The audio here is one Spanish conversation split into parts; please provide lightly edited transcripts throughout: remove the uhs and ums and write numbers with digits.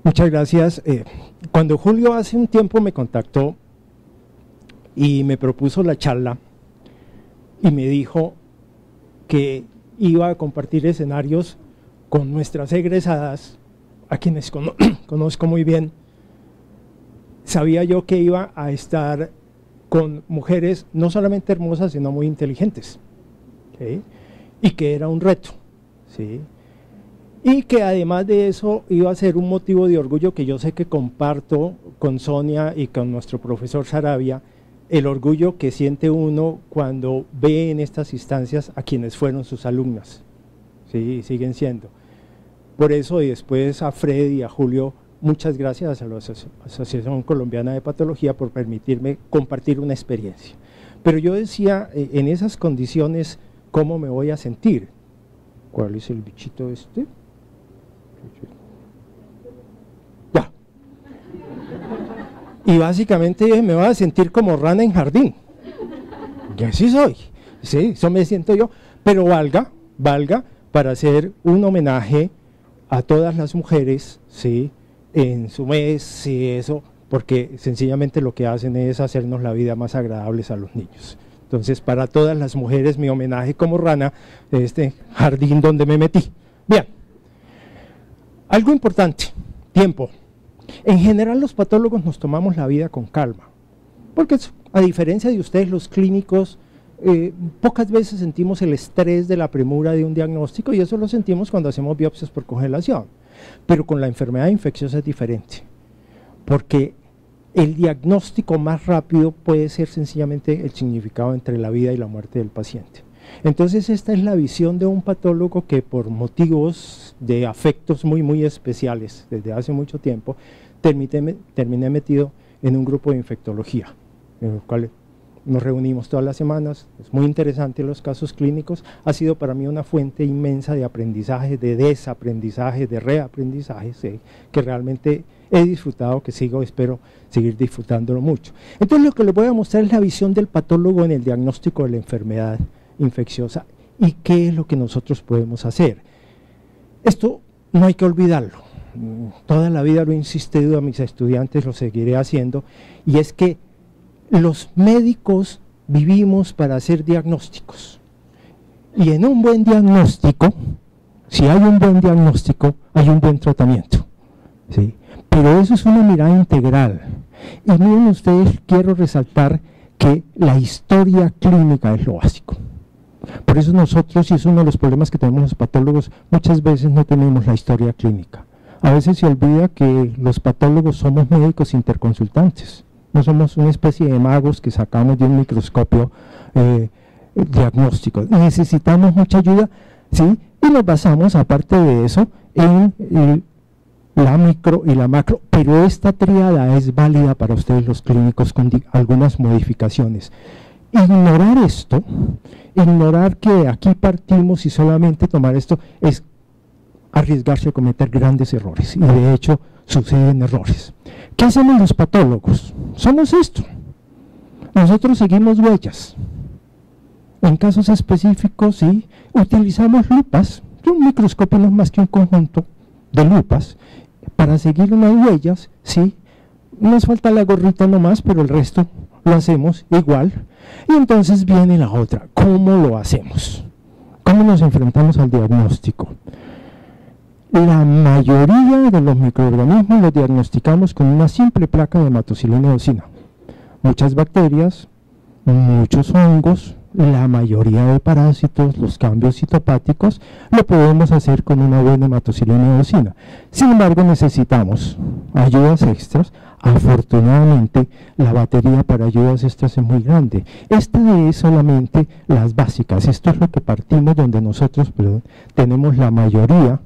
Muchas gracias. Cuando Julio hace un tiempo me contactó y me propuso la charla y me dijo que iba a compartir escenarios con nuestras egresadas, a quienes conozco muy bien, sabía yo que iba a estar con mujeres no solamente hermosas, sino muy inteligentes, ¿sí? Y que era un reto, ¿sí? Y que además de eso iba a ser un motivo de orgullo que yo sé que comparto con Sonia y con nuestro profesor Sarabia, el orgullo que siente uno cuando ve en estas instancias a quienes fueron sus alumnas, ¿sí? Siguen siendo. Por eso, y después a Fred y a Julio, muchas gracias a la Asociación Colombiana de Patología por permitirme compartir una experiencia. Pero yo decía, en esas condiciones, ¿cómo me voy a sentir? ¿Cuál es el bichito este? Ya. Y básicamente me voy a sentir como rana en jardín. Y así soy, sí, eso me siento yo, pero valga para hacer un homenaje a todas las mujeres, ¿sí? En su mes, sí, eso, porque sencillamente lo que hacen es hacernos la vida más agradable a los niños. Entonces, para todas las mujeres, mi homenaje como rana de este jardín donde me metí. Bien, algo importante, tiempo. En general, los patólogos nos tomamos la vida con calma, porque a diferencia de ustedes, los clínicos, pocas veces sentimos el estrés de la premura de un diagnóstico, y eso lo sentimos cuando hacemos biopsias por congelación. Pero con la enfermedad infecciosa es diferente, porque el diagnóstico más rápido puede ser sencillamente el significado entre la vida y la muerte del paciente. Entonces esta es la visión de un patólogo que por motivos de afectos muy especiales desde hace mucho tiempo terminé metido en un grupo de infectología, en el cual nos reunimos todas las semanas. Es muy interesante los casos clínicos, ha sido para mí una fuente inmensa de aprendizaje, de desaprendizaje, de reaprendizaje, ¿sí? Que realmente he disfrutado, que espero seguir disfrutándolo mucho. Entonces lo que les voy a mostrar es la visión del patólogo en el diagnóstico de la enfermedad infecciosa y qué es lo que nosotros podemos hacer. Esto no hay que olvidarlo, toda la vida lo he insistido a mis estudiantes, lo seguiré haciendo, y es que los médicos vivimos para hacer diagnósticos, y en un buen diagnóstico, si hay un buen diagnóstico, hay un buen tratamiento, ¿sí? Pero eso es una mirada integral, y miren ustedes, quiero resaltar que la historia clínica es lo básico. Por eso nosotros, y es uno de los problemas que tenemos los patólogos, muchas veces no tenemos la historia clínica. A veces se olvida que los patólogos somos médicos interconsultantes, no somos una especie de magos que sacamos de un microscopio diagnóstico. Necesitamos mucha ayuda, ¿sí? Y nos basamos, aparte de eso, en la micro y la macro, pero esta tríada es válida para ustedes los clínicos con algunas modificaciones. Ignorar esto, ignorar que aquí partimos y solamente tomar esto, es arriesgarse a cometer grandes errores, y de hecho suceden errores. ¿Qué hacemos los patólogos? Somos esto, nosotros seguimos huellas. En casos específicos, sí, utilizamos lupas, un microscopio no es más que un conjunto de lupas, para seguir unas huellas, sí, nos falta la gorrita nomás, pero el resto lo hacemos igual. Y entonces viene la otra, ¿cómo lo hacemos? ¿Cómo nos enfrentamos al diagnóstico? La mayoría de los microorganismos los diagnosticamos con una simple placa de hematocilina eosina. Muchas bacterias, muchos hongos, la mayoría de parásitos, los cambios citopáticos, lo podemos hacer con una buena hematocilina eosina. Sin embargo, necesitamos ayudas extras. Afortunadamente, la batería para ayudas extras es muy grande. Esta es solamente las básicas. Esto es lo que partimos, donde nosotros tenemos la mayoría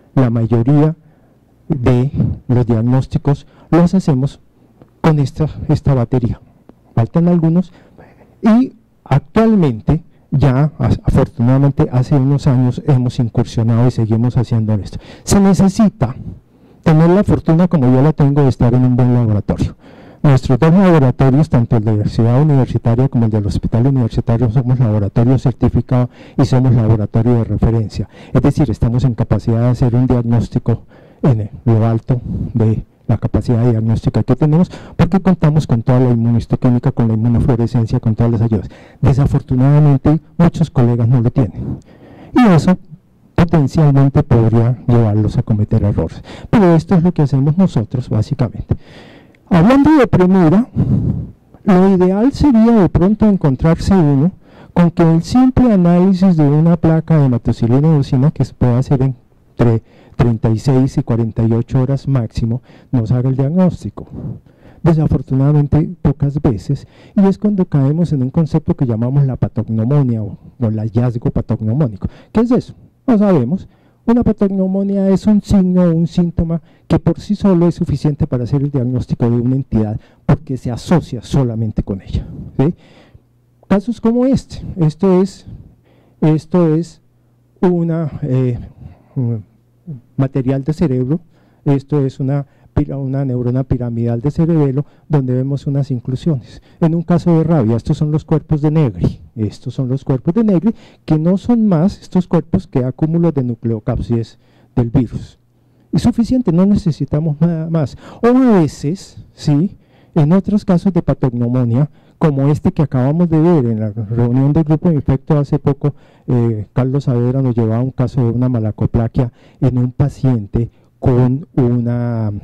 de los diagnósticos los hacemos con esta batería. Faltan algunos, y actualmente ya afortunadamente hace unos años hemos incursionado y seguimos haciendo esto. Se necesita tener la fortuna, como yo la tengo, de estar en un buen laboratorio. Nuestros dos laboratorios, tanto el de la ciudad universitaria como el del hospital universitario, somos laboratorio certificado y somos laboratorio de referencia. Es decir, estamos en capacidad de hacer un diagnóstico en lo alto de la capacidad diagnóstica que tenemos, porque contamos con toda la inmunohistoquímica, con la inmunofluorescencia, con todas las ayudas. Desafortunadamente, muchos colegas no lo tienen. Y eso potencialmente podría llevarlos a cometer errores. Pero esto es lo que hacemos nosotros, básicamente. Hablando de premura, lo ideal sería de pronto encontrarse uno con que el simple análisis de una placa de hematocilina eosina, que se puede hacer entre 36 y 48 horas máximo, nos haga el diagnóstico. Desafortunadamente pocas veces, y es cuando caemos en un concepto que llamamos la patognomonia o el hallazgo patognomónico. ¿Qué es eso? No sabemos. Una patognomonia es un signo o un síntoma que por sí solo es suficiente para hacer el diagnóstico de una entidad porque se asocia solamente con ella, ¿sí? Casos como este, esto es un material de cerebro, esto es una neurona piramidal de cerebelo donde vemos unas inclusiones. En un caso de rabia, estos son los cuerpos de Negri, que no son más estos cuerpos que acúmulos de nucleocápsides del virus. Es suficiente, no necesitamos nada más. O a veces, sí, en otros casos de patognomonia, como este que acabamos de ver en la reunión del grupo de infecto hace poco, Carlos Saavedra nos llevaba un caso de una malacoplaquia en un paciente con una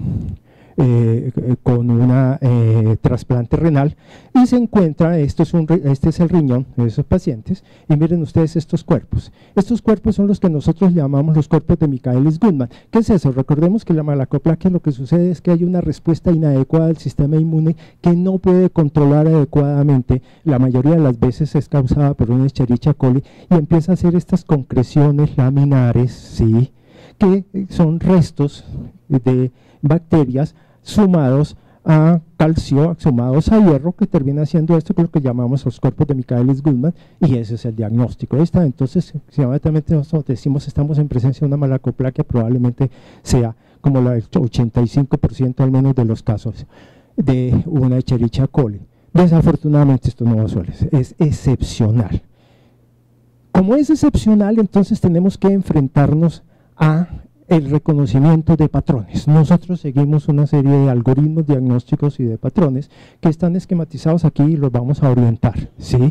trasplante renal, y se encuentra, este es el riñón de esos pacientes, y miren ustedes estos cuerpos son los que nosotros llamamos los cuerpos de Michaelis-Guttman. ¿Qué es eso? Recordemos que la malacoplaquia lo que sucede es que hay una respuesta inadecuada del sistema inmune que no puede controlar adecuadamente, la mayoría de las veces es causada por una Escherichia coli, y empieza a hacer estas concreciones laminares, ¿sí?, que son restos de bacterias sumados a calcio, sumados a hierro, que termina haciendo esto, que es lo que llamamos los cuerpos de Michaelis-Guttman, y ese es el diagnóstico. Entonces, si inmediatamente nosotros decimos estamos en presencia de una malacoplaquia, probablemente sea como el 85% al menos de los casos de una Escherichia coli. Desafortunadamente esto no suele ser, es excepcional. Como es excepcional, entonces tenemos que enfrentarnos a el reconocimiento de patrones. Nosotros seguimos una serie de algoritmos diagnósticos y de patrones que están esquematizados aquí y los vamos a orientar, ¿sí?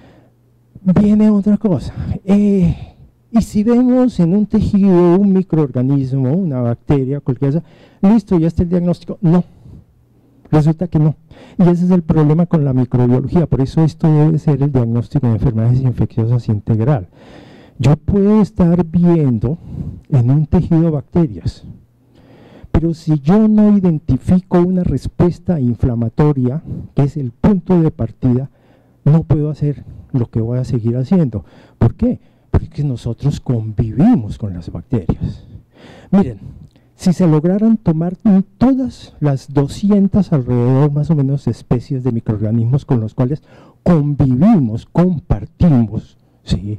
Viene otra cosa, y si vemos en un tejido un microorganismo, una bacteria, cualquier cosa, listo, ya está el diagnóstico. No, resulta que no, y ese es el problema con la microbiología. Por eso esto debe ser el diagnóstico de enfermedades infecciosas integral. Yo puedo estar viendo en un tejido bacterias, pero si yo no identifico una respuesta inflamatoria, que es el punto de partida, no puedo hacer lo que voy a seguir haciendo. ¿Por qué? Porque nosotros convivimos con las bacterias. Miren, si se lograran tomar todas las 200 alrededor más o menos especies de microorganismos con los cuales convivimos, compartimos, ¿sí?,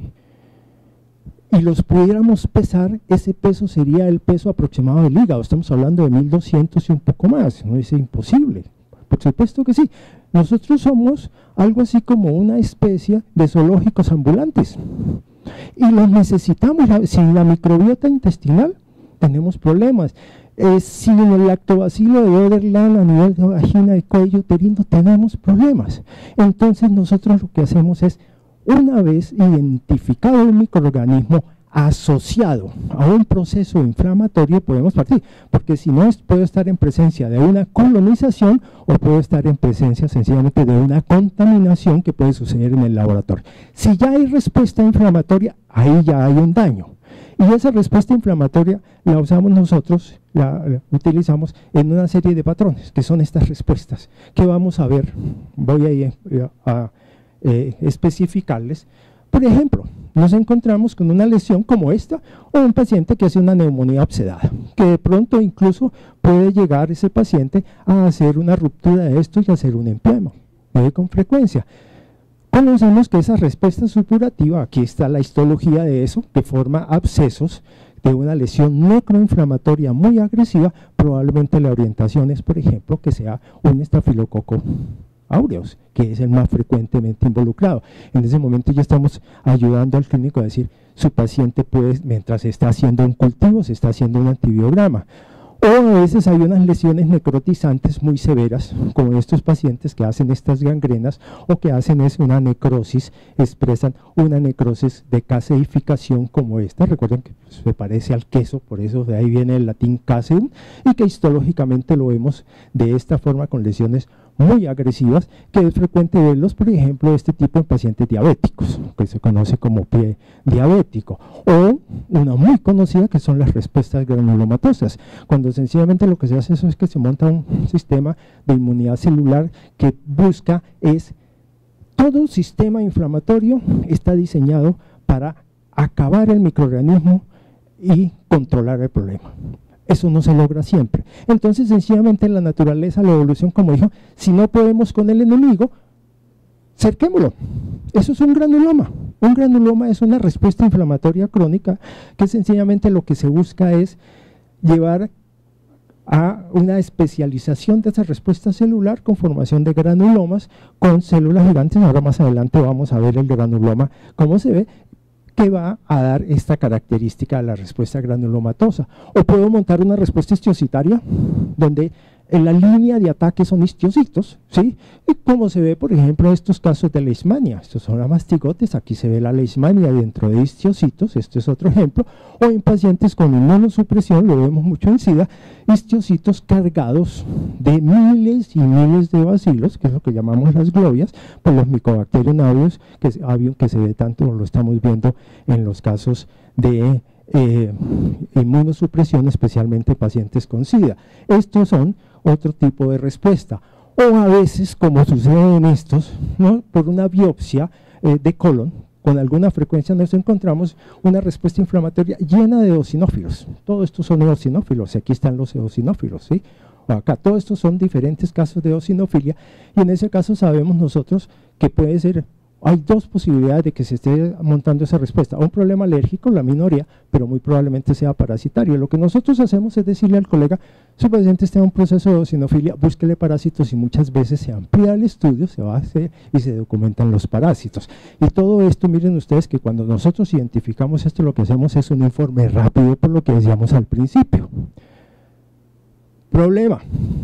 y los pudiéramos pesar, ese peso sería el peso aproximado del hígado. Estamos hablando de 1200 y un poco más. No es imposible, por supuesto que sí. Nosotros somos algo así como una especie de zoológicos ambulantes y los necesitamos. Sin la microbiota intestinal tenemos problemas. Sin el lactobacilo de Oderland a nivel de vagina y cuello uterino tenemos problemas. Entonces nosotros lo que hacemos es, una vez identificado un microorganismo asociado a un proceso inflamatorio, podemos partir, porque si no, puedo estar en presencia de una colonización o puedo estar en presencia sencillamente de una contaminación que puede suceder en el laboratorio. Si ya hay respuesta inflamatoria, ahí ya hay un daño. Y esa respuesta inflamatoria la usamos nosotros, la utilizamos en una serie de patrones, que son estas respuestas, que vamos a ver, voy a especificarles. Por ejemplo, nos encontramos con una lesión como esta, o un paciente que hace una neumonía obsedada, que de pronto incluso puede llegar ese paciente a hacer una ruptura de esto y hacer un empiema, con frecuencia. Conocemos que esa respuesta supurativa, aquí está la histología de eso, que forma abscesos de una lesión necroinflamatoria muy agresiva. Probablemente la orientación es, por ejemplo, que sea un estafilococo aureus, que es el más frecuentemente involucrado. En ese momento ya estamos ayudando al clínico a decir, su paciente puede, mientras está haciendo un cultivo, se está haciendo un antibiograma. O a veces hay unas lesiones necrotizantes muy severas, como estos pacientes que hacen estas gangrenas o que hacen una necrosis, expresan una necrosis de caseificación como esta. Recuerden que se parece al queso, por eso de ahí viene el latín caseum, y que histológicamente lo vemos de esta forma con lesiones muy agresivas, que es frecuente verlos, por ejemplo, este tipo en pacientes diabéticos, que se conoce como pie diabético, o una muy conocida que son las respuestas granulomatosas, cuando sencillamente lo que se hace es que se monta un sistema de inmunidad celular que busca todo sistema inflamatorio está diseñado para acabar el microorganismo y controlar el problema. Eso no se logra siempre. Entonces, sencillamente la naturaleza, la evolución, como dijo, si no podemos con el enemigo, cerquémoslo. Eso es un granuloma. Un granuloma es una respuesta inflamatoria crónica que sencillamente lo que se busca es llevar a una especialización de esa respuesta celular con formación de granulomas con células gigantes. Ahora más adelante vamos a ver el granuloma, cómo se ve, que va a dar esta característica de la respuesta granulomatosa. O puedo montar una respuesta histiocitaria, donde en la línea de ataque son histiocitos, ¿sí? Y como se ve, por ejemplo, en estos casos de leishmania, estos son las mastigotes, aquí se ve la leishmania dentro de histiocitos, este es otro ejemplo, o en pacientes con inmunosupresión, lo vemos mucho en SIDA, histiocitos cargados de miles y miles de bacilos, que es lo que llamamos las globias, por los Mycobacterium aureus, que se ve tanto, lo estamos viendo en los casos de inmunosupresión, especialmente pacientes con SIDA. Estos son otro tipo de respuesta. O a veces, como sucede en estos, ¿no?, por una biopsia de colon, con alguna frecuencia nos encontramos una respuesta inflamatoria llena de eosinófilos. Todos estos son eosinófilos, y aquí están los eosinófilos, ¿sí? Acá, todos estos son diferentes casos de eosinofilia, y en ese caso sabemos nosotros que puede ser, hay dos posibilidades de que se esté montando esa respuesta: un problema alérgico, la minoría, pero muy probablemente sea parasitario. Lo que nosotros hacemos es decirle al colega, su paciente está en un proceso de eosinofilia, búsquele parásitos, y muchas veces se amplía el estudio, se va a hacer y se documentan los parásitos. Y todo esto, miren ustedes que cuando nosotros identificamos esto, lo que hacemos es un informe rápido, por lo que decíamos al principio. Problema,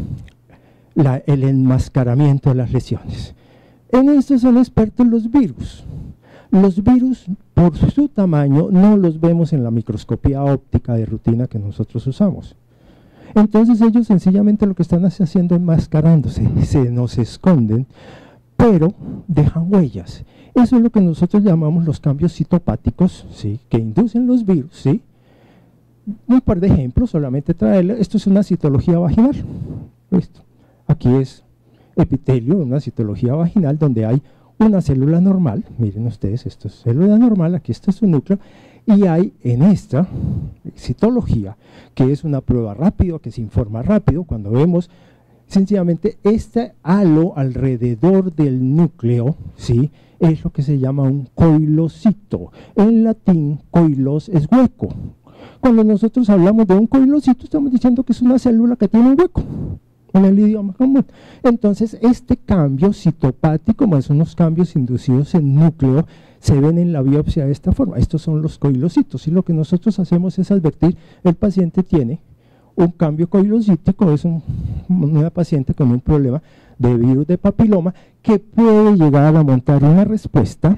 el enmascaramiento de las lesiones. En esto son expertos los virus. Los virus, por su tamaño, no los vemos en la microscopía óptica de rutina que nosotros usamos. Entonces ellos sencillamente lo que están haciendo es enmascarándose, se nos esconden, pero dejan huellas. Eso es lo que nosotros llamamos los cambios citopáticos, ¿sí?, que inducen los virus, ¿sí? Un par de ejemplos, solamente traerle. Esto es una citología vaginal. Esto. Aquí es epitelio, una citología vaginal donde hay una célula normal, miren ustedes, esto es célula normal, aquí está su núcleo, y hay en esta citología, que es una prueba rápida, que se informa rápido, cuando vemos sencillamente este halo alrededor del núcleo, ¿sí?, es lo que se llama un coilocito. En latín, coilos es hueco. Cuando nosotros hablamos de un coilocito, estamos diciendo que es una célula que tiene un hueco en el idioma común. Entonces, este cambio citopático, más unos cambios inducidos en núcleo, se ven en la biopsia de esta forma. Estos son los coilocitos, y lo que nosotros hacemos es advertir, el paciente tiene un cambio coilocítico, es una paciente con un problema de virus de papiloma, que puede llegar a montar una respuesta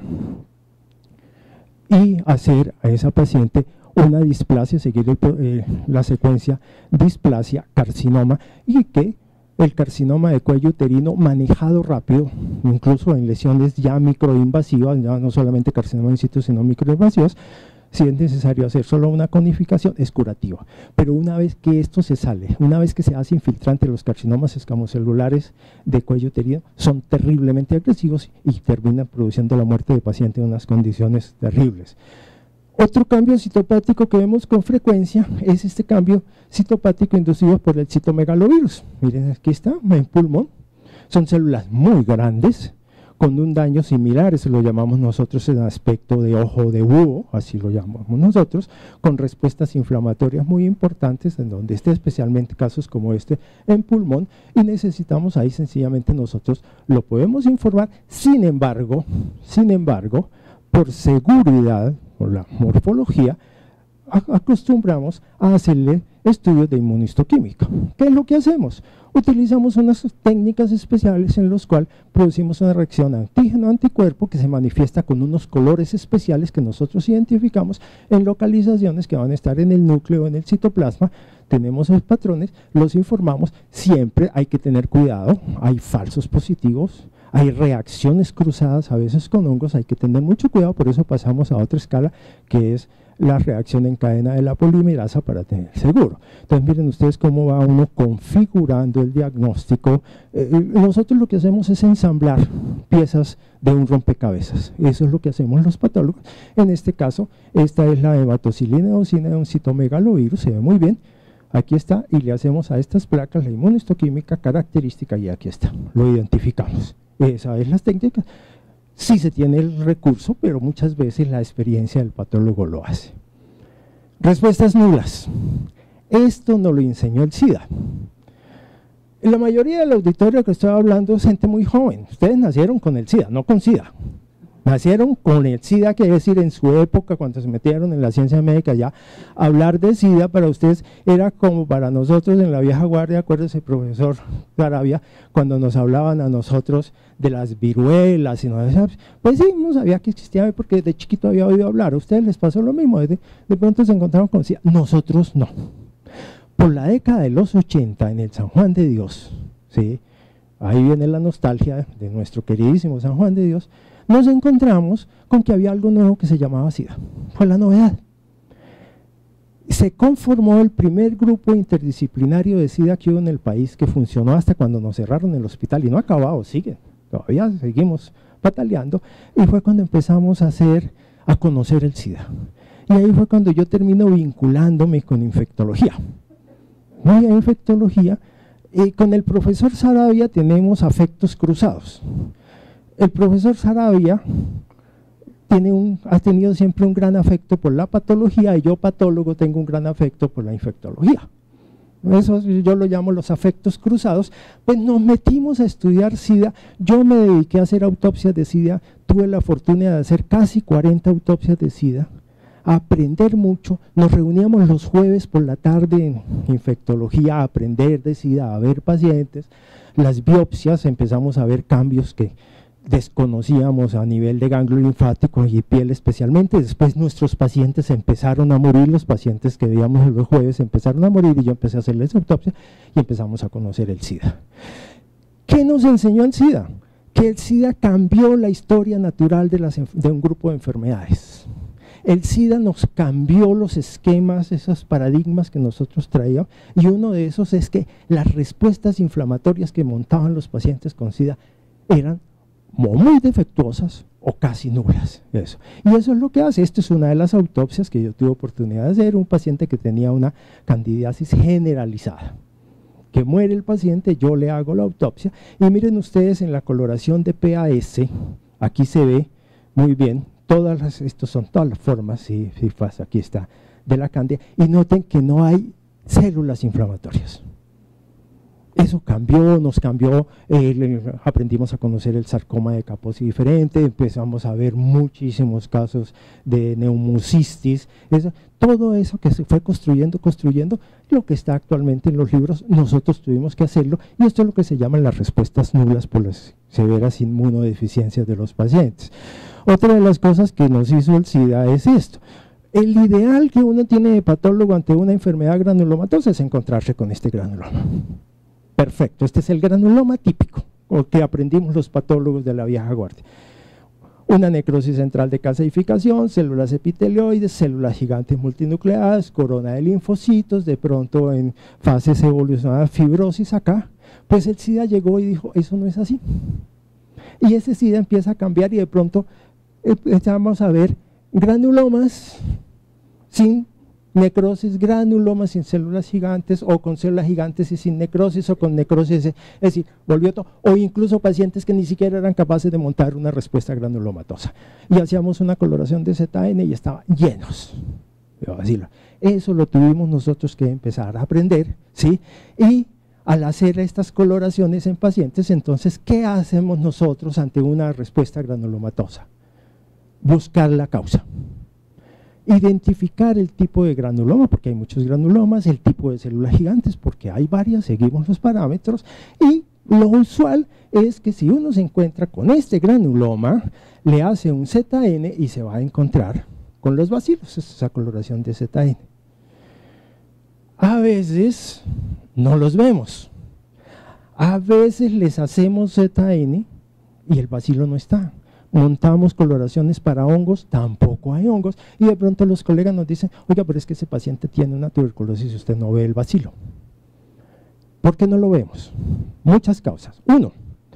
y hacer a esa paciente una displasia, seguir la secuencia displasia, carcinoma, y que el carcinoma de cuello uterino manejado rápido, incluso en lesiones ya microinvasivas, ya no solamente carcinoma in situ, sino microinvasivas, si es necesario hacer solo una conificación, es curativa. Pero una vez que esto se sale, una vez que se hace infiltrante, los carcinomas escamocelulares de cuello uterino son terriblemente agresivos y terminan produciendo la muerte del paciente en unas condiciones terribles. Otro cambio citopático que vemos con frecuencia es este cambio citopático inducido por el citomegalovirus. Miren, aquí está, en pulmón. Son células muy grandes, con un daño similar, eso lo llamamos nosotros en aspecto de ojo de búho, así lo llamamos nosotros, con respuestas inflamatorias muy importantes, en donde esté especialmente casos como este en pulmón, y necesitamos ahí sencillamente nosotros lo podemos informar. Sin embargo, por seguridad, por la morfología, acostumbramos a hacerle estudios de inmunistoquímica. ¿Qué es lo que hacemos? Utilizamos unas técnicas especiales en las cuales producimos una reacción antígeno-anticuerpo que se manifiesta con unos colores especiales que nosotros identificamos en localizaciones que van a estar en el núcleo, en el citoplasma. Tenemos esos patrones, los informamos. Siempre hay que tener cuidado, hay falsos positivos, hay reacciones cruzadas a veces con hongos, hay que tener mucho cuidado, por eso pasamos a otra escala que es la reacción en cadena de la polimerasa para tener seguro. Entonces miren ustedes cómo va uno configurando el diagnóstico. Nosotros lo que hacemos es ensamblar piezas de un rompecabezas, eso es lo que hacemos los patólogos. En este caso, esta es la hematocilina eosina de un citomegalovirus, se ve muy bien. Aquí está, y le hacemos a estas placas la inmunistoquímica característica y aquí está, lo identificamos. Esa es la técnica. Sí se tiene el recurso, pero muchas veces la experiencia del patólogo lo hace. Respuestas nulas. Esto nos lo enseñó el SIDA. En la mayoría del auditorio que estoy hablando es gente muy joven. Ustedes nacieron con el SIDA, no con SIDA. Nacieron con el SIDA, quiere decir en su época, cuando se metieron en la ciencia médica ya, hablar de SIDA para ustedes era como para nosotros en la vieja guardia. Acuérdese, profesor Garavia, cuando nos hablaban a nosotros de las viruelas, y pues sí, no sabía que existía porque de chiquito había oído hablar. A ustedes les pasó lo mismo, de pronto se encontraron con SIDA. Nosotros no. Por la década de los 80, en el San Juan de Dios, ¿sí? Ahí viene la nostalgia de nuestro queridísimo San Juan de Dios, nos encontramos con que había algo nuevo que se llamaba SIDA. Fue la novedad. Se conformó el primer grupo interdisciplinario de SIDA que hubo en el país, que funcionó hasta cuando nos cerraron el hospital y no ha acabado, siguen, todavía seguimos pataleando, y fue cuando empezamos a conocer el SIDA. Y ahí fue cuando yo termino vinculándome con infectología. Voy a infectología y con el profesor Saravia tenemos afectos cruzados. El profesor Saravia ha tenido siempre un gran afecto por la patología y yo, patólogo, tengo un gran afecto por la infectología. Eso yo lo llamo los afectos cruzados. Pues nos metimos a estudiar SIDA. Yo me dediqué a hacer autopsias de SIDA, tuve la fortuna de hacer casi 40 autopsias de SIDA, a aprender mucho. Nos reuníamos los jueves por la tarde en infectología a aprender de SIDA, a ver pacientes. Las biopsias, empezamos a ver cambios que desconocíamos a nivel de ganglio linfático y piel especialmente. Después nuestros pacientes empezaron a morir, los pacientes que veíamos los jueves empezaron a morir y yo empecé a hacerles autopsia y empezamos a conocer el SIDA. ¿Qué nos enseñó el SIDA? Que el SIDA cambió la historia natural de un grupo de enfermedades. El SIDA nos cambió los esquemas, esos paradigmas que nosotros traíamos, y uno de esos es que las respuestas inflamatorias que montaban los pacientes con SIDA eran muy defectuosas o casi nulas. Eso. Y eso es lo que hace. Esta es una de las autopsias que yo tuve oportunidad de hacer, un paciente que tenía una candidiasis generalizada. Que muere el paciente, yo le hago la autopsia y miren ustedes en la coloración de PAS, aquí se ve muy bien, estos son todas las formas, sí, aquí está, de la cándida, y noten que no hay células inflamatorias. Eso cambió, nos cambió, aprendimos a conocer el sarcoma de Kaposi diferente, empezamos a ver muchísimos casos de neumocistis, todo eso que se fue construyendo, lo que está actualmente en los libros, nosotros tuvimos que hacerlo, y esto es lo que se llaman las respuestas nulas por las severas inmunodeficiencias de los pacientes. Otra de las cosas que nos hizo el SIDA es esto. El ideal que uno tiene de patólogo ante una enfermedad granulomatosa es encontrarse con este granuloma. Perfecto, este es el granuloma típico, o que aprendimos los patólogos de la vieja guardia. Una necrosis central de calcificación, células epitelioides, células gigantes multinucleadas, corona de linfocitos, de pronto en fases evolucionadas, fibrosis acá. Pues el SIDA llegó y dijo, eso no es así. Y ese SIDA empieza a cambiar y de pronto empezamos a ver granulomas sin necrosis, granulomas sin células gigantes, o con células gigantes y sin necrosis, o con necrosis, es decir, volvió todo, o incluso pacientes que ni siquiera eran capaces de montar una respuesta granulomatosa. Y hacíamos una coloración de ZN y estaban llenos. Eso lo tuvimos nosotros que empezar a aprender, ¿sí? Y al hacer estas coloraciones en pacientes, entonces, ¿qué hacemos nosotros ante una respuesta granulomatosa? Buscar la causa. identificar el tipo de granuloma, porque hay muchos granulomas, el tipo de células gigantes, porque hay varias, seguimos los parámetros, y lo usual es que si uno se encuentra con este granuloma, le hace un ZN y se va a encontrar con los bacilos, esa coloración de ZN. A veces no los vemos, a veces les hacemos ZN y el bacilo no está. Montamos coloraciones para hongos, tampoco hay hongos, y de pronto los colegas nos dicen, oiga, pero es que ese paciente tiene una tuberculosis y usted no ve el bacilo. ¿Por qué no lo vemos? Muchas causas. Uno,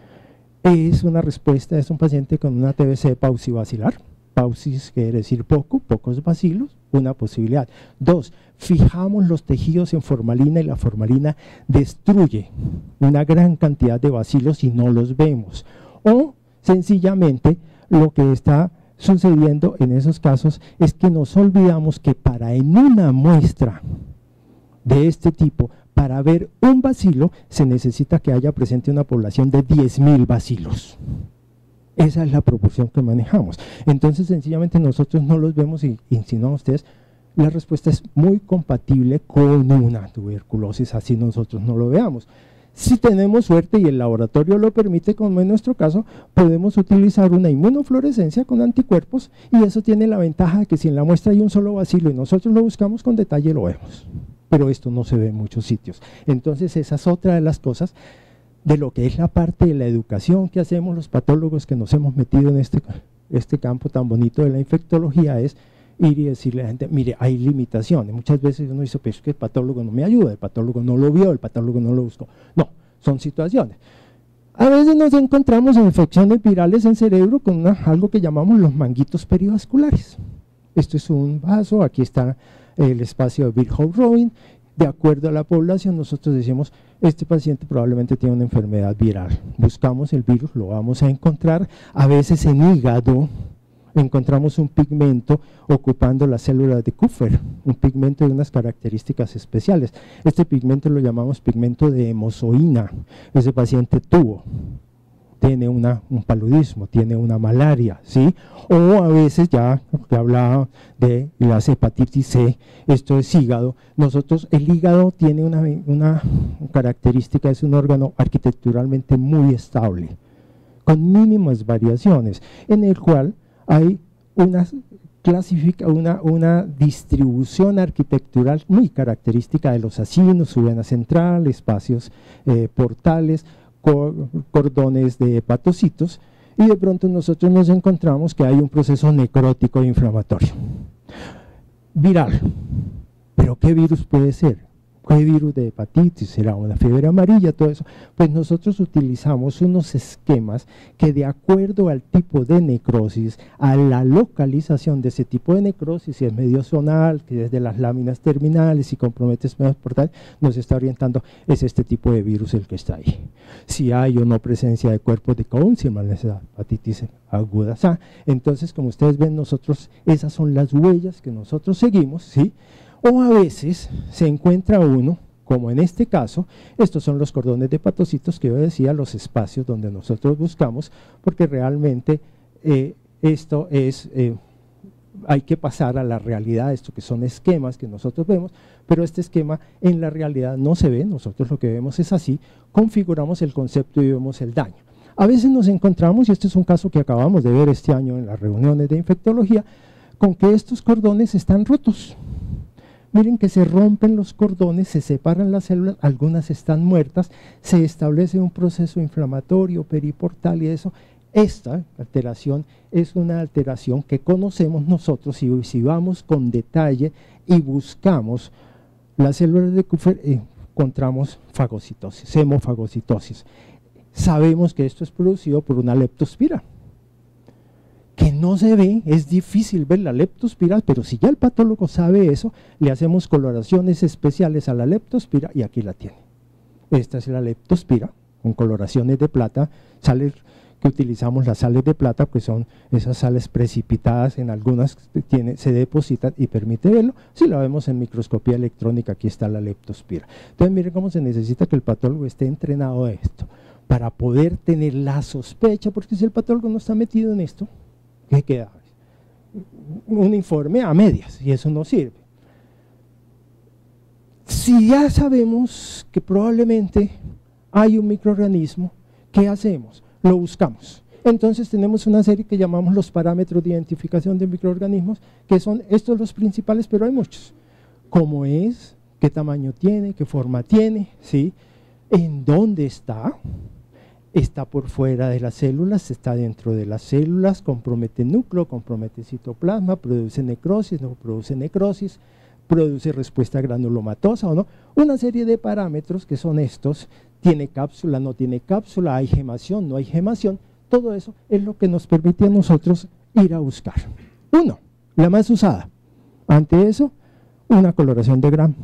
es una respuesta, es un paciente con una TBC paucibacilar, paucis quiere decir poco, pocos bacilos, una posibilidad. Dos, fijamos los tejidos en formalina y la formalina destruye una gran cantidad de bacilos y no los vemos. O sencillamente lo que está sucediendo en esos casos es que nos olvidamos que para en una muestra de este tipo, para ver un bacilo, se necesita que haya presente una población de 10.000 bacilos. Esa es la proporción que manejamos. Entonces, sencillamente nosotros no los vemos y insinúan ustedes, la respuesta es muy compatible con una tuberculosis, así nosotros no lo veamos. Si tenemos suerte y el laboratorio lo permite, como en nuestro caso, podemos utilizar una inmunofluorescencia con anticuerpos y eso tiene la ventaja de que si en la muestra hay un solo bacilo y nosotros lo buscamos con detalle, lo vemos. Pero esto no se ve en muchos sitios. Entonces esa es otra de las cosas de lo que es la parte de la educación que hacemos los patólogos que nos hemos metido en este campo tan bonito de la infectología, es ir y decirle a la gente, mire, hay limitaciones. Muchas veces uno dice, pues es que el patólogo no me ayuda, el patólogo no lo vio, el patólogo no lo buscó. No, son situaciones. A veces nos encontramos en infecciones virales en cerebro con algo que llamamos los manguitos perivasculares. Esto es un vaso, aquí está el espacio de Virchow-Robin. De acuerdo a la población, nosotros decimos, este paciente probablemente tiene una enfermedad viral. Buscamos el virus, lo vamos a encontrar. A veces en hígado encontramos un pigmento ocupando las células de Kupffer, un pigmento de unas características especiales. Este pigmento lo llamamos pigmento de hemozoína. Ese paciente tiene un paludismo, tiene una malaria, ¿sí? O a veces, ya que hablaba de las hepatitis C, esto es hígado. El hígado tiene una característica, es un órgano arquitecturalmente muy estable, con mínimas variaciones, en el cual hay una distribución arquitectural muy característica de los acinos, su vena central, espacios portales, cordones de hepatocitos, y de pronto nosotros nos encontramos que hay un proceso necrótico e inflamatorio. Viral, pero ¿qué virus puede ser? ¿Qué virus de hepatitis? ¿Será una fiebre amarilla? Todo eso. Pues nosotros utilizamos unos esquemas que, de acuerdo al tipo de necrosis, a la localización de ese tipo de necrosis, si es medio zonal, que es de las láminas terminales, si compromete espacios portales, nos está orientando, es este tipo de virus el que está ahí. Si hay o no presencia de cuerpos de Cohen, si es hepatitis aguda, entonces, como ustedes ven, esas son las huellas que nosotros seguimos, ¿sí? O a veces se encuentra uno, como en este caso, estos son los cordones de hepatocitos que yo decía, los espacios donde nosotros buscamos, porque realmente esto es, hay que pasar a la realidad, esto que son esquemas que nosotros vemos, pero este esquema en la realidad no se ve, nosotros lo que vemos es así, configuramos el concepto y vemos el daño. A veces nos encontramos, y este es un caso que acabamos de ver este año en las reuniones de infectología, con que estos cordones están rotos. Miren que se rompen los cordones, se separan las células, algunas están muertas, se establece un proceso inflamatorio, periportal y eso. Esta alteración es una alteración que conocemos nosotros y si vamos con detalle y buscamos las células de Kupffer, encontramos fagocitosis, hemofagocitosis. Sabemos que esto es producido por una leptospira, que no se ve, es difícil ver la leptospira, pero si ya el patólogo sabe eso, le hacemos coloraciones especiales a la leptospira y aquí la tiene. Esta es la leptospira, con coloraciones de plata, sales que utilizamos las sales de plata, que son esas sales precipitadas, en algunas se depositan y permite verlo. Si la vemos en microscopía electrónica, aquí está la leptospira. Entonces miren cómo se necesita que el patólogo esté entrenado a esto, para poder tener la sospecha, porque si el patólogo no está metido en esto, ¿qué queda? un informe a medias y eso no sirve. Si ya sabemos que probablemente hay un microorganismo, ¿qué hacemos? Lo buscamos. Entonces tenemos una serie que llamamos los parámetros de identificación de microorganismos, que son estos los principales, pero hay muchos. ¿Cómo es? ¿Qué tamaño tiene? ¿Qué forma tiene? ¿Sí? ¿En dónde está? ¿Está por fuera de las células? ¿Está dentro de las células? ¿Compromete núcleo? ¿Compromete citoplasma? ¿Produce necrosis? ¿No produce necrosis? ¿Produce respuesta granulomatosa o no? Una serie de parámetros que son estos. ¿Tiene cápsula? ¿No tiene cápsula? ¿Hay gemación? ¿No hay gemación? Todo eso es lo que nos permite a nosotros ir a buscar. Uno, la más usada. Ante eso, una coloración de Gram.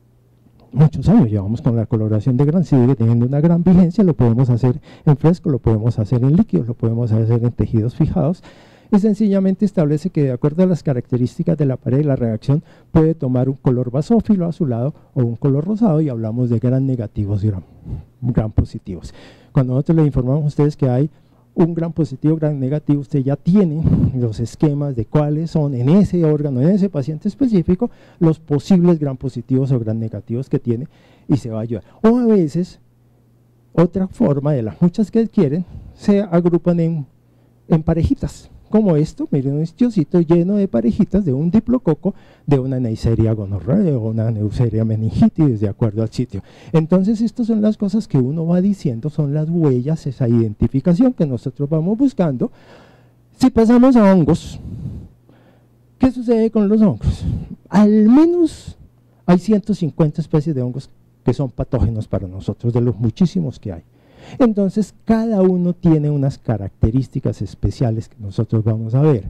Muchos años llevamos con la coloración de Gram, sigue teniendo una gran vigencia, lo podemos hacer en fresco, lo podemos hacer en líquidos, lo podemos hacer en tejidos fijados, y sencillamente establece que de acuerdo a las características de la pared, la reacción puede tomar un color basófilo azulado o un color rosado, y hablamos de Gram negativos y Gram positivos. Cuando nosotros les informamos a ustedes que hay un Gram positivo, Gram negativo, usted ya tiene los esquemas de cuáles son en ese órgano, en ese paciente específico, los posibles Gram positivos o Gram negativos que tiene, y se va a ayudar. O a veces, otra forma de las muchas que adquieren, se agrupan en parejitas, como esto. Miren, un histiocito lleno de parejitas de un diplococo, de una Neisseria gonorrhoeae o una Neisseria meningitis, de acuerdo al sitio. Entonces, estas son las cosas que uno va diciendo, son las huellas, esa identificación que nosotros vamos buscando. Si pasamos a hongos, ¿qué sucede con los hongos? Al menos hay 150 especies de hongos que son patógenos para nosotros, de los muchísimos que hay. Entonces, cada uno tiene unas características especiales que nosotros vamos a ver.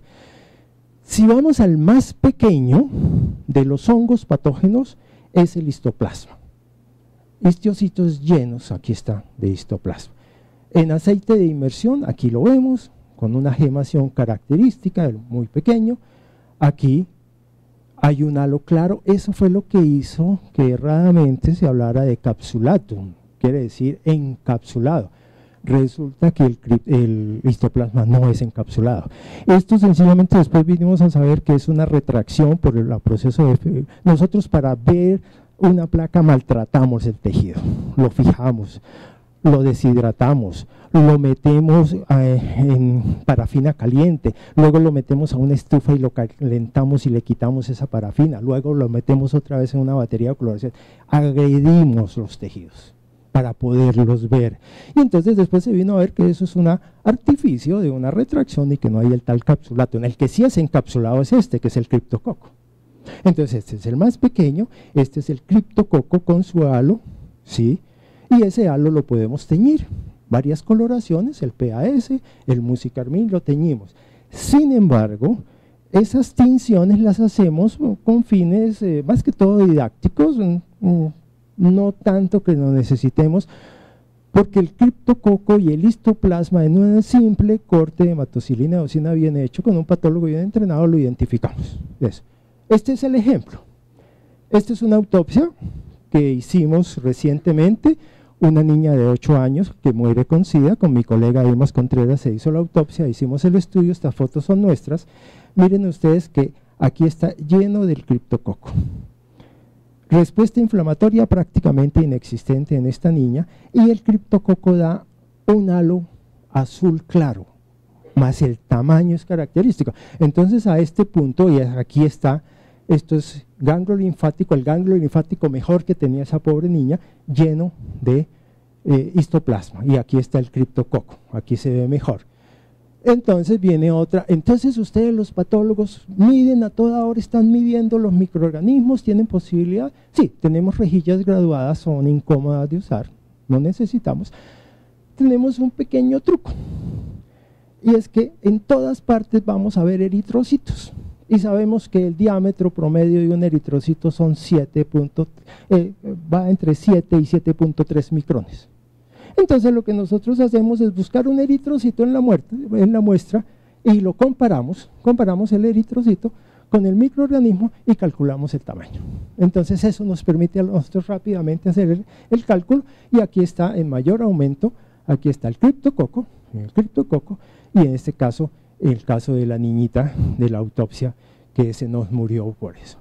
Si vamos al más pequeño de los hongos patógenos, es el histoplasma. Histiocitos llenos, aquí está, de histoplasma. En aceite de inmersión, aquí lo vemos, con una gemación característica, muy pequeño. Aquí hay un halo claro, eso fue lo que hizo que erradamente se hablara de capsulatum, quiere decir encapsulado. Resulta que el histoplasma no es encapsulado. Esto sencillamente después vinimos a saber que es una retracción por el proceso de… Nosotros para ver una placa maltratamos el tejido, lo fijamos, lo deshidratamos, lo metemos en parafina caliente, luego lo metemos a una estufa y lo calentamos y le quitamos esa parafina, luego lo metemos otra vez en una batería de coloración, agredimos los tejidos para poderlos ver. Y entonces después se vino a ver que eso es un artificio de una retracción y que no hay el tal capsulato. En el que sí es encapsulado es este, que es el criptococo. Entonces este es el más pequeño, este es el criptococo con su halo, ¿sí? Y ese halo lo podemos teñir, varias coloraciones, el PAS, el musicarmín, lo teñimos. Sin embargo, esas tinciones las hacemos con fines más que todo didácticos, no tanto que lo necesitemos, porque el criptococo y el histoplasma en un simple corte de hematocilina eosina bien hecho, con un patólogo bien entrenado, lo identificamos. Eso. Este es el ejemplo. Esta es una autopsia que hicimos recientemente, una niña de 8 años que muere con SIDA, con mi colega Irma Contreras se hizo la autopsia, hicimos el estudio, estas fotos son nuestras. Miren ustedes que aquí está lleno del criptococo. Respuesta inflamatoria prácticamente inexistente en esta niña, y el criptococo da un halo azul claro, más el tamaño es característico. Entonces a este punto, y aquí está, esto es ganglio linfático, el ganglio linfático mejor que tenía esa pobre niña, lleno de histoplasma, y aquí está el criptococo, aquí se ve mejor. Entonces viene otra, entonces ustedes los patólogos miden a toda hora, están midiendo los microorganismos, tienen posibilidad, sí, tenemos rejillas graduadas, son incómodas de usar, no necesitamos, tenemos un pequeño truco, y es que en todas partes vamos a ver eritrocitos, y sabemos que el diámetro promedio de un eritrocito son va entre 7 y 7.3 micrones. Entonces lo que nosotros hacemos es buscar un eritrocito en la muestra y lo comparamos el eritrocito con el microorganismo y calculamos el tamaño. Entonces eso nos permite a nosotros rápidamente hacer el cálculo, y aquí está en mayor aumento, aquí está el criptococo, y en este caso el caso de la niñita de la autopsia que se nos murió por eso.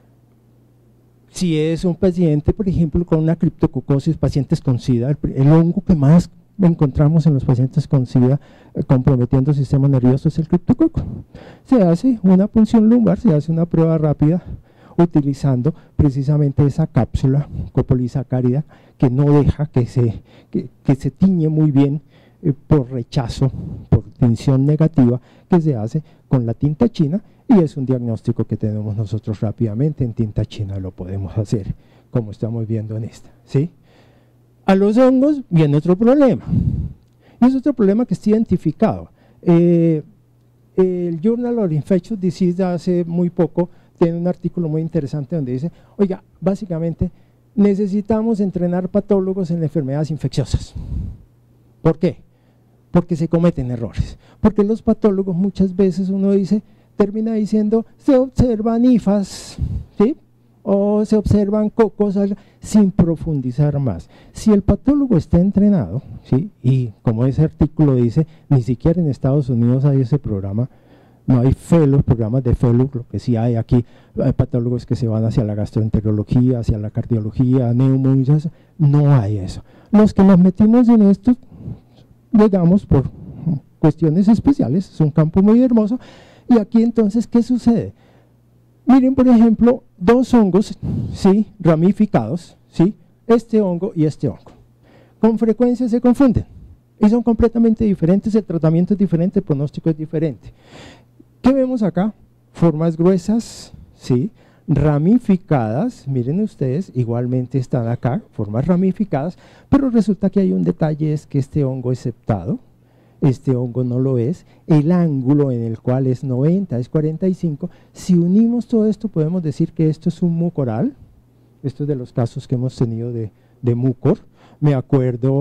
Si es un paciente, por ejemplo, con una criptococosis, pacientes con SIDA, el hongo que más encontramos en los pacientes con SIDA comprometiendo el sistema nervioso es el criptococo. Se hace una punción lumbar, se hace una prueba rápida utilizando precisamente esa cápsula copolisacárida que no deja que se tiñe muy bien por rechazo, por tinción negativa, que se hace con la tinta china, y es un diagnóstico que tenemos nosotros rápidamente. En tinta china lo podemos hacer, como estamos viendo en esta, ¿sí? A los hongos viene otro problema, y es otro problema que está identificado. El Journal of Infectious Disease hace muy poco tiene un artículo muy interesante donde dice, oiga, básicamente necesitamos entrenar patólogos en enfermedades infecciosas. ¿Por qué? Porque se cometen errores. Porque los patólogos muchas veces uno dice, termina diciendo, se observan IFAs, ¿sí? O se observan cosas sin profundizar más. Si el patólogo está entrenado, ¿sí? Y como ese artículo dice, ni siquiera en Estados Unidos hay ese programa, no hay fellows, programas de fellows, lo que sí hay aquí, hay patólogos que se van hacia la gastroenterología, hacia la cardiología, neumología, no hay eso. Los que nos metimos en esto, llegamos por cuestiones especiales, es un campo muy hermoso, y aquí entonces, ¿qué sucede? Miren, por ejemplo, dos hongos, ¿sí? Ramificados, ¿sí? Este hongo y este hongo. Con frecuencia se confunden, y son completamente diferentes, el tratamiento es diferente, el pronóstico es diferente. ¿Qué vemos acá? Formas gruesas, ¿sí? Ramificadas, miren ustedes, igualmente están acá, formas ramificadas, pero resulta que hay un detalle, es que este hongo es septado, este hongo no lo es, el ángulo en el cual es 90, es 45, si unimos todo esto podemos decir que esto es un mucoral, esto es de los casos que hemos tenido de mucor, me acuerdo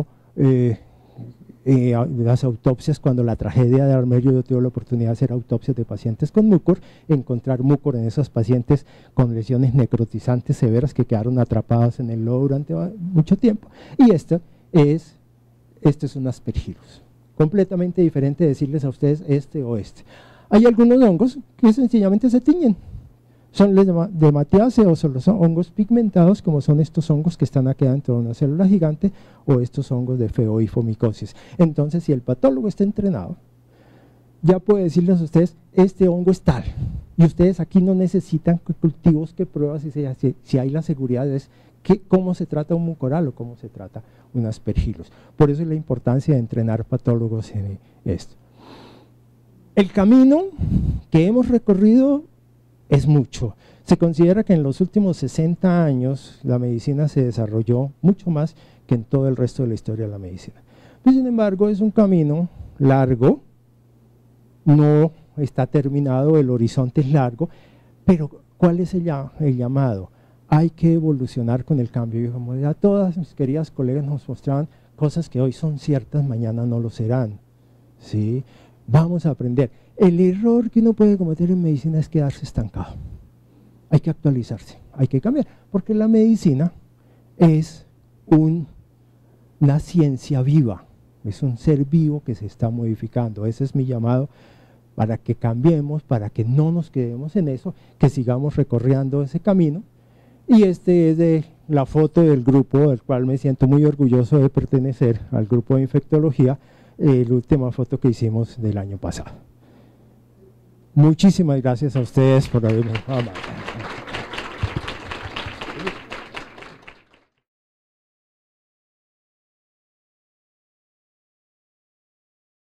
las autopsias, cuando la tragedia de Armelio, yo tuve la oportunidad de hacer autopsias de pacientes con mucor, encontrar mucor en esos pacientes con lesiones necrotizantes severas que quedaron atrapadas en el lobo durante mucho tiempo, y este es un aspergillus, completamente diferente de decirles a ustedes este o este. Hay algunos hongos que sencillamente se tiñen, son los de Mathiaceae, o son los hongos pigmentados, como son estos hongos que están aquí dentro de una célula gigante, o estos hongos de feoifomicosis. Entonces, si el patólogo está entrenado, ya puede decirles a ustedes, este hongo es tal, y ustedes aquí no necesitan cultivos que pruebas si hay la seguridad de cómo se trata un mucoral o cómo se trata un aspergillus. Por eso es la importancia de entrenar patólogos en esto. El camino que hemos recorrido es mucho. Se considera que en los últimos 60 años la medicina se desarrolló mucho más que en todo el resto de la historia de la medicina. Pero, sin embargo, es un camino largo, no está terminado, el horizonte es largo, pero ¿cuál es el llamado? Hay que evolucionar con el cambio. Y como ya todas mis queridas colegas nos mostraban, cosas que hoy son ciertas, mañana no lo serán, ¿sí? Vamos a aprender. El error que uno puede cometer en medicina es quedarse estancado. Hay que actualizarse, hay que cambiar, porque la medicina es una ciencia viva, es un ser vivo que se está modificando. Ese es mi llamado, para que cambiemos, para que no nos quedemos en eso, que sigamos recorriendo ese camino. Y este es de la foto del grupo, del cual me siento muy orgulloso de pertenecer, al grupo de infectología, la última foto que hicimos del año pasado. Muchísimas gracias a ustedes por haberme amado.